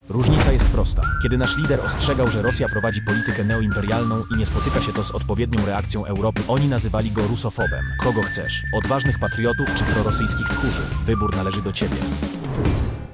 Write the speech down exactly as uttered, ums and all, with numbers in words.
Różnica jest prosta. Kiedy nasz lider ostrzegał, że Rosja prowadzi politykę neoimperialną i nie spotyka się to z odpowiednią reakcją Europy, oni nazywali go rusofobem. Kogo chcesz? Odważnych patriotów czy prorosyjskich tchórzy? Wybór należy do ciebie.